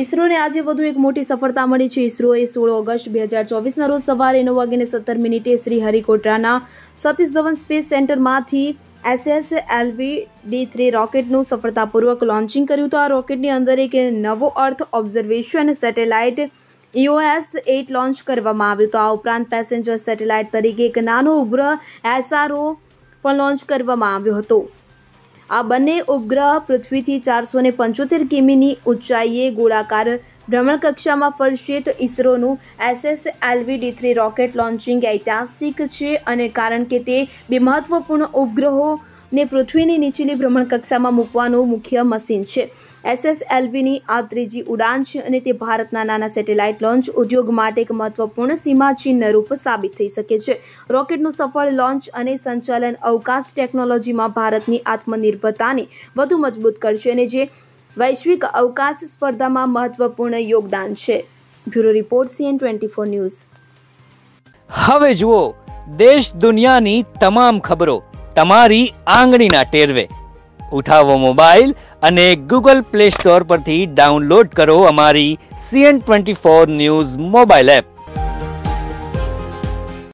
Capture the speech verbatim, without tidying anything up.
ઇસરોને આજે વધુ એક મોટી સફળતા મળી છે। ઇસરોએ સોળ ઓગસ્ટ બે હજાર ચોવીસના રોજ સવારે નવ વાગ્યે સત્તર મિનિટે શ્રીહરિકોટાના સતીશ ધવન સ્પેસ સેન્ટરમાંથી S S L V D three રોકેટનું સફળતાપૂર્વક લોન્ચિંગ કર્યું હતું। આ રોકેટની અંદર એક નવો earth observation satellite E O S eight launch કરવામાં આવ્યું હતું। આ ઉપરાંત પેસેન્જર સેટેલાઇટ તરીકે એક નાનો ઉપગ્રહ એસ આર ઓ પણ લોન્ચ કરવામાં આવ્યો હતો। આ બંને ઉપગ્રહ પૃથ્વીથી ચારસો ને પંચોતેર કિમીની ઊંચાઈએ ગોળાકાર ભ્રમણકક્ષામાં ફરશે। તો ઇસરોનું S S L V D three rocket launching ઐતિહાસિક છે, અને કારણ કે તે બે મહત્વપૂર્ણ ઉપગ્રહોને પૃથ્વીની નીચેની ભ્રમણકક્ષામાં મૂકવાનું મુખ્ય મશીન છે। એસ એસ એલ વીની આ ત્રીજી ઉડાન છે, અને તે ભારતના નાના સેટેલાઇટ લોન્ચ ઉદ્યોગ માટે એક મહત્વપૂર્ણ સીમાચિહ્ન રૂપ સાબિત થઈ શકે છે। રોકેટનું સફળ લોન્ચ અને સંચાલન અવકાશ ટેકનોલોજીમાં ભારતની આત્મનિર્ભરતાને વધુ મજબૂત કરશે, અને જે વૈશ્વિક અવકાશ સ્પર્ધામાં મહત્વપૂર્ણ યોગદાન છે। Bureau report C N twenty four news. હવે જુઓ દેશ દુનિયાની તમામ ખબરો તમારી આંગળીના ટેરવે। ઉઠાવો મોબાઈલ અને ગૂગલ પ્લે સ્ટોર પરથી ડાઉનલોડ કરો અમારી C N twenty four news mobile app.